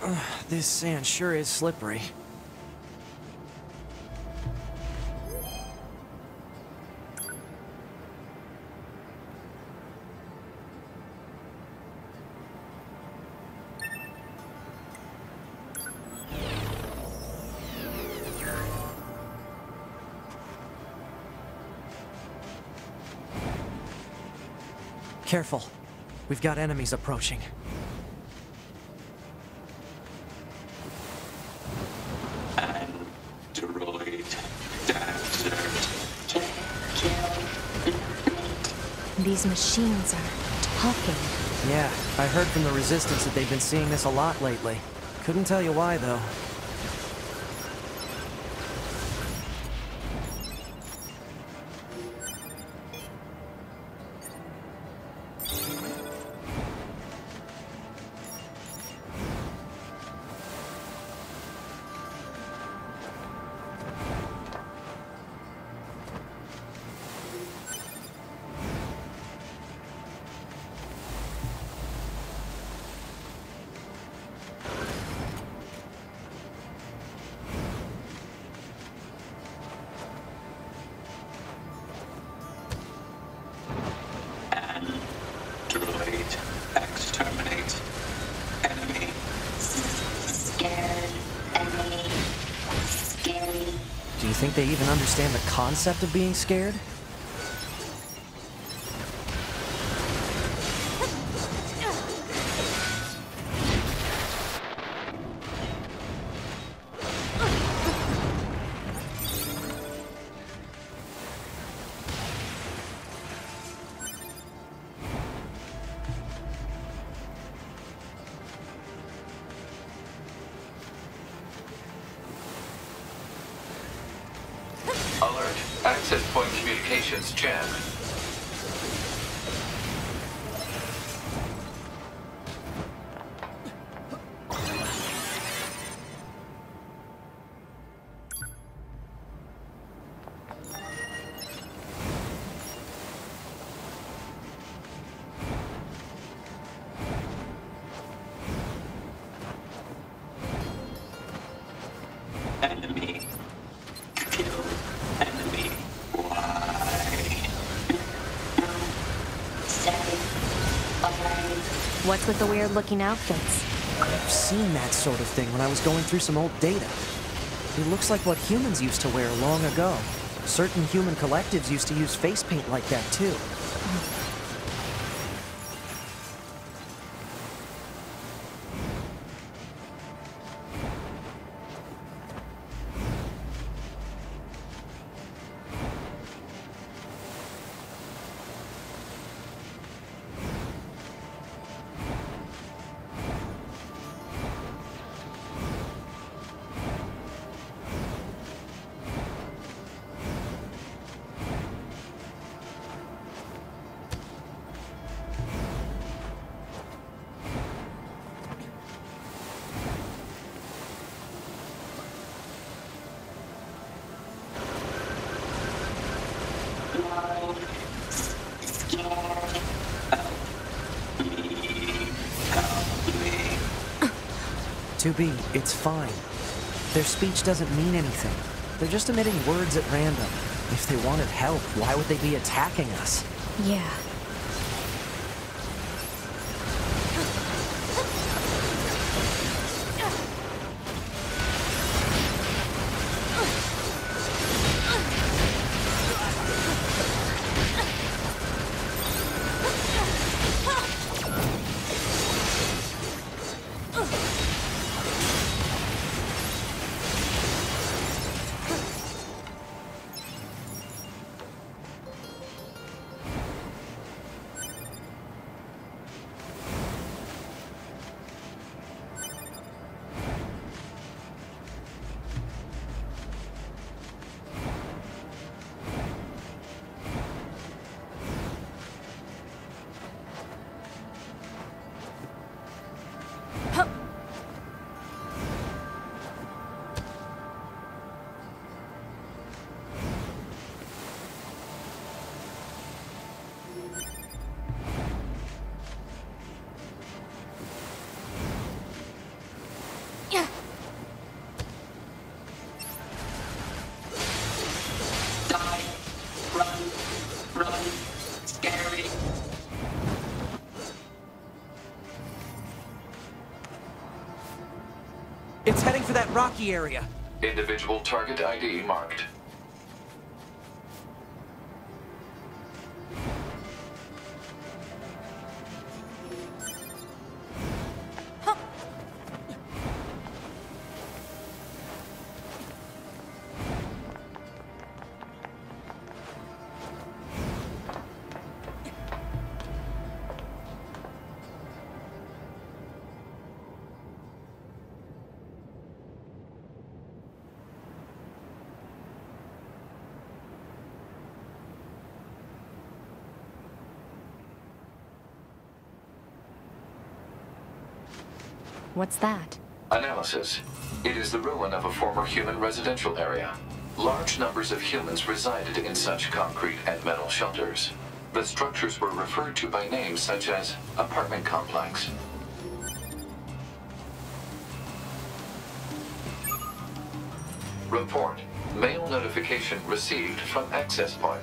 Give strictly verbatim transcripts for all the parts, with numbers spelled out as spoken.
This sand sure is slippery. Careful. We've got enemies approaching. Android desert. These machines are talking. Yeah, I heard from the Resistance that they've been seeing this a lot lately. Couldn't tell you why, though. Android exterminate. Enemy. Scared. Enemy. Scary. Do you think they even understand the concept of being scared? Alert. Access point communications jammed. Enemy. Kill. Enemy. Why? Seven. Five. What's with the weird-looking outfits? I've seen that sort of thing when I was going through some old data. It looks like what humans used to wear long ago. Certain human collectives used to use face paint like that, too. Nine. Scared. two B, it's fine. Their speech doesn't mean anything. They're just emitting words at random. If they wanted help, why would they be attacking us? Yeah. that rocky area. Individual target I D marked. What's that? Analysis. It is the ruin of a former human residential area. Large numbers of humans resided in such concrete and metal shelters. The structures were referred to by names such as apartment complex. Report. Mail notification received from access point.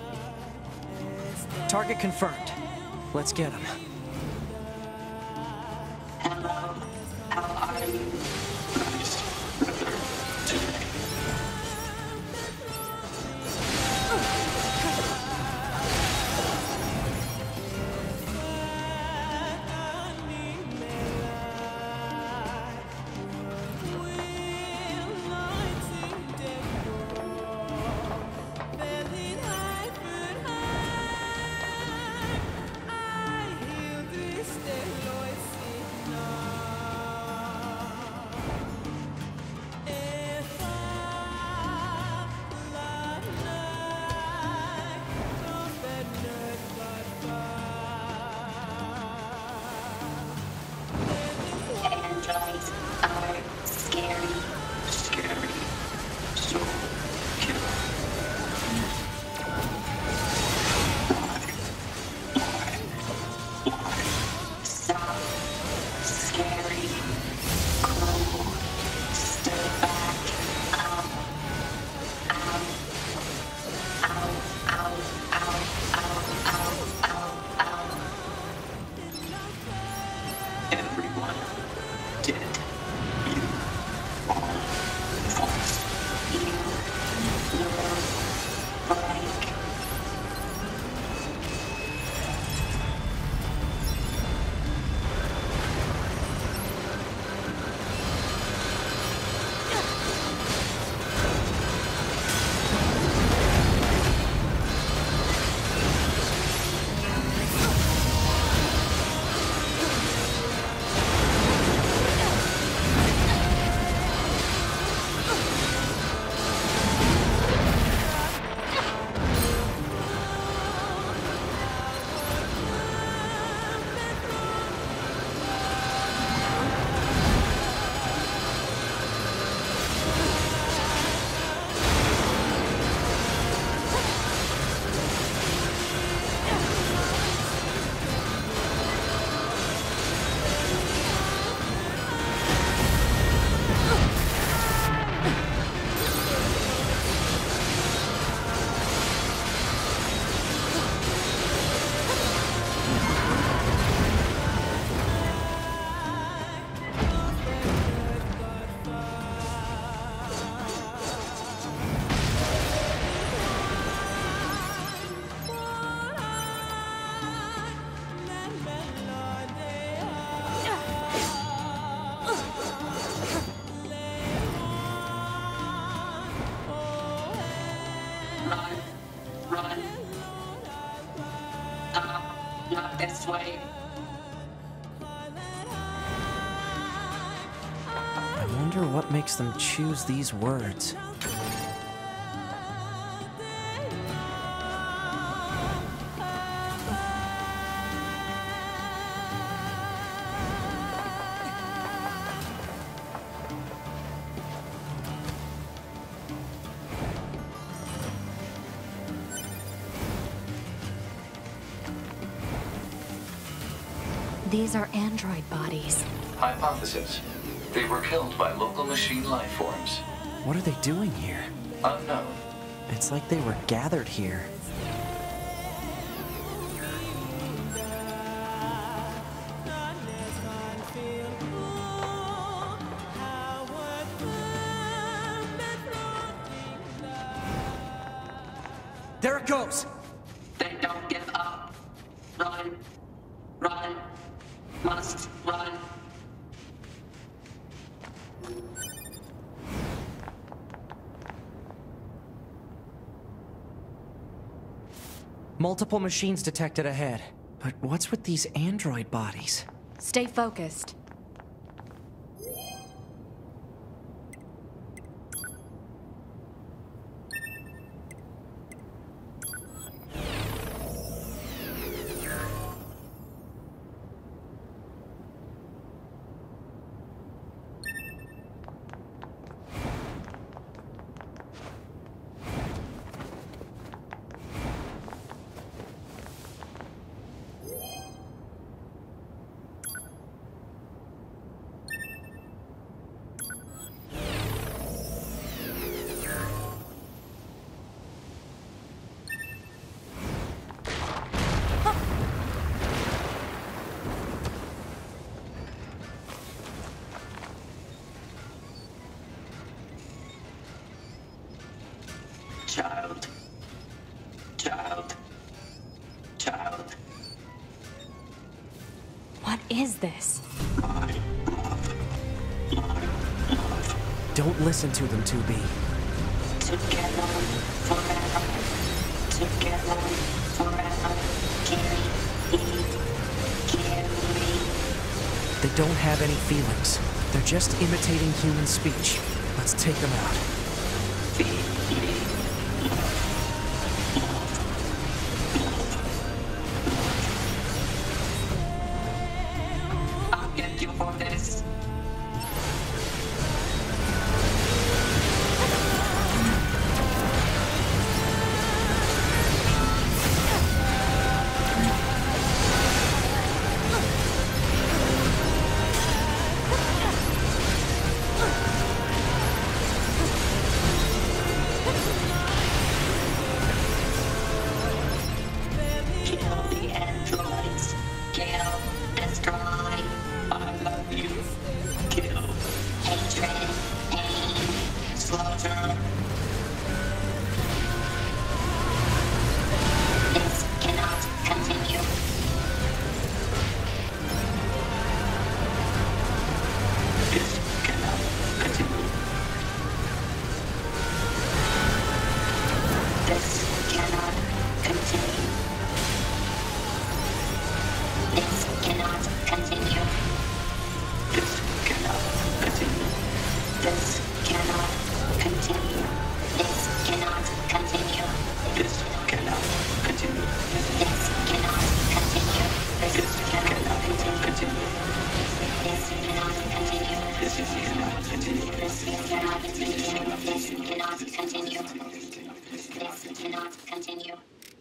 Target confirmed. Let's get him. this way. I wonder what makes them choose these words. These are android bodies. Hypothesis. They were killed by local machine life forms. What are they doing here? Unknown. It's like they were gathered here. There it goes! They don't give up. Run. Run. Must run. Multiple machines detected ahead. But what's with these android bodies? Stay focused. Child. Child. Child. What is this? My love. My love. Don't listen to them, two B. Together forever. Together forever. Carry me. Carry me. They don't have any feelings. They're just imitating human speech. Let's take them out. Feed me. I'll get you for this. Kill the androids. Kill. Destroy. I love you. Kill. Hatred. Pain. Slaughter. This cannot continue. This cannot continue. This cannot continue. This cannot continue. This cannot continue. This cannot continue. This cannot continue. This cannot continue. This cannot continue. This This cannot cannot continue. continue. This cannot continue. This cannot continue. This cannot continue. This cannot continue. This cannot continue.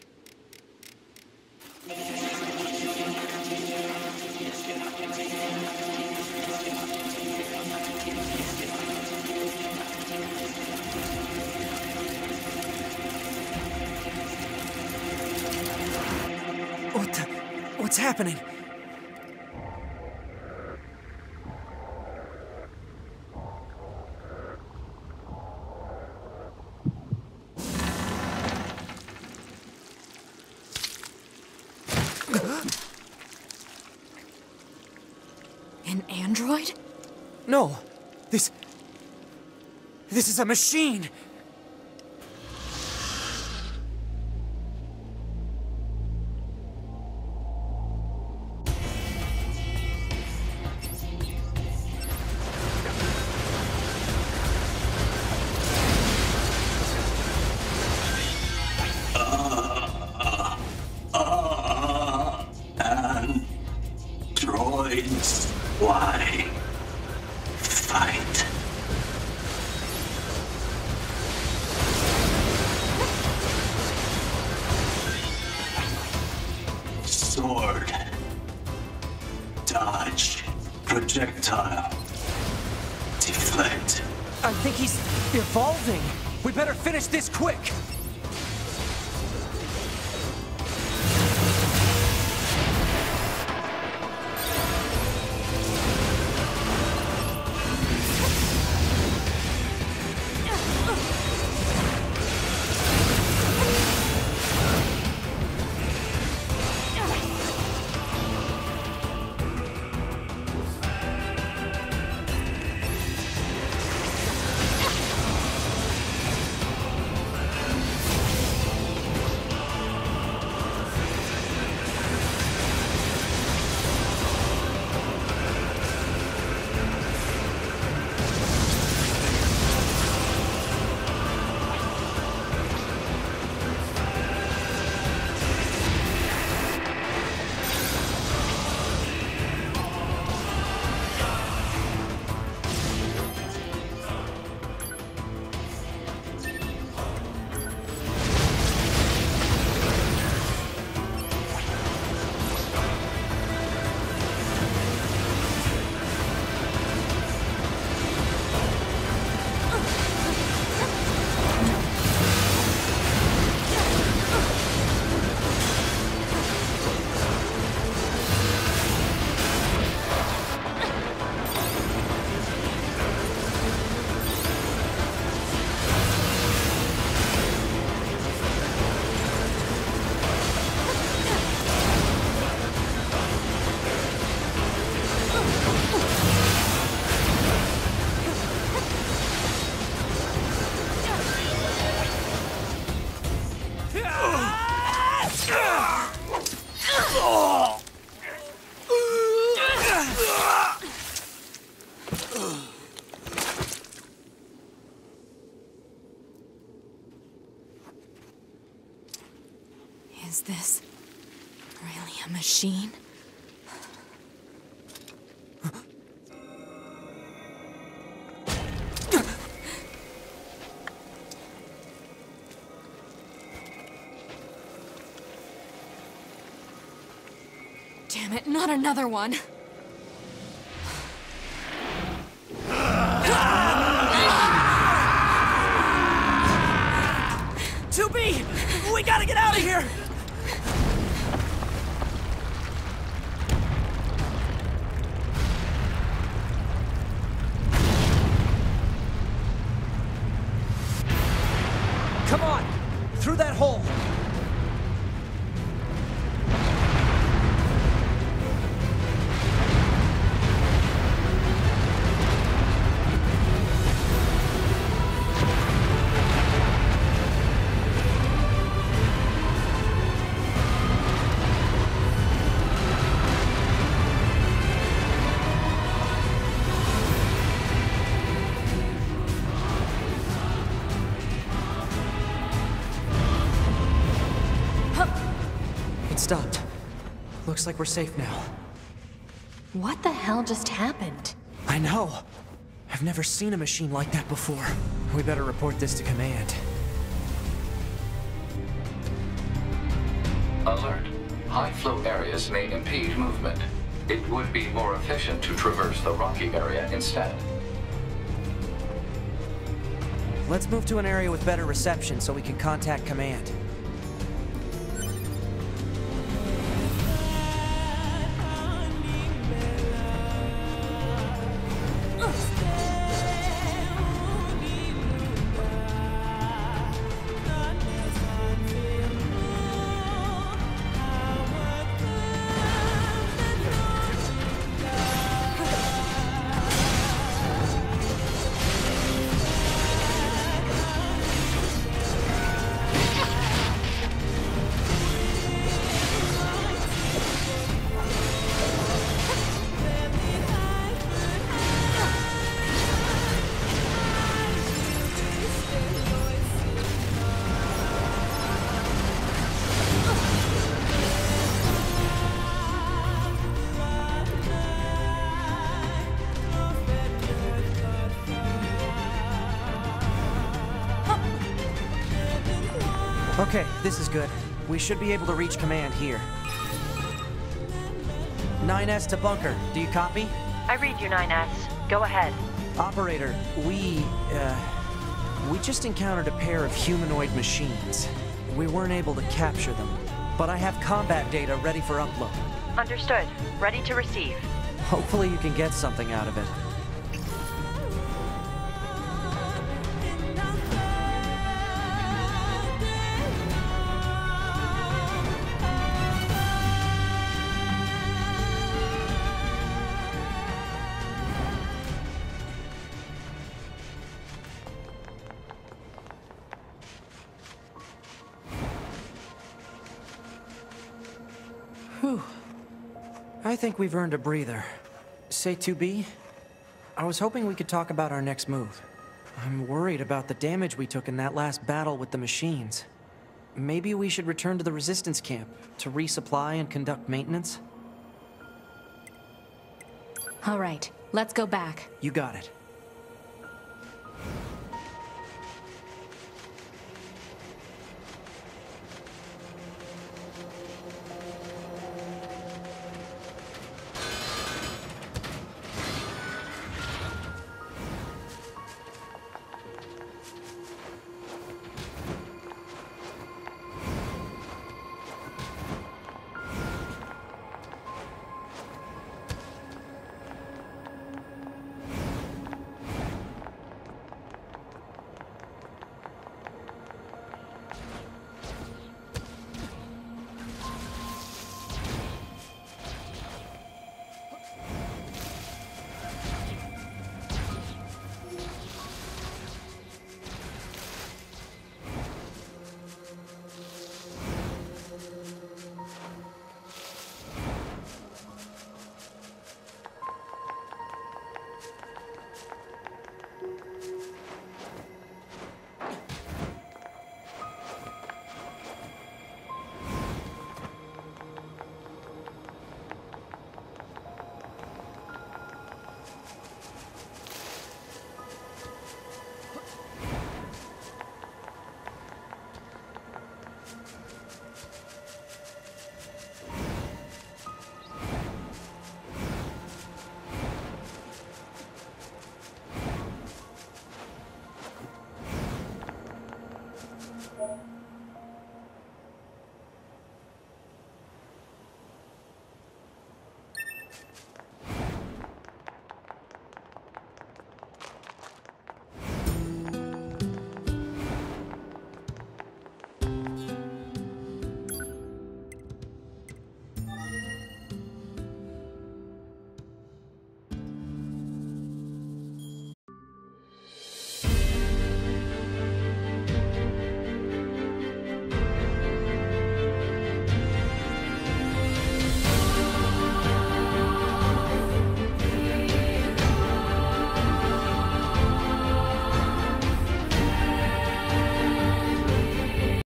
What the? What's happening? An android? No! This... This is a machine! What? I think he's evolving. We better finish this quick. Is this really a machine? Damn it, not another one. two B! We gotta get out of here! Come on! Through that hole! Stopped. Looks like we're safe now. What the hell just happened? I know. I've never seen a machine like that before. We better report this to command. Alert. High flow areas may impede movement. It would be more efficient to traverse the rocky area instead. Let's move to an area with better reception so we can contact command. Okay, this is good. We should be able to reach command here. nine S to bunker. Do you copy? I read you, nine S. Go ahead. Operator, we, uh, we just encountered a pair of humanoid machines. We weren't able to capture them, but I have combat data ready for upload. Understood. Ready to receive. Hopefully you can get something out of it. Whew. I think we've earned a breather. Say two B? I was hoping we could talk about our next move. I'm worried about the damage we took in that last battle with the machines. Maybe we should return to the Resistance camp to resupply and conduct maintenance? All right, let's go back. You got it.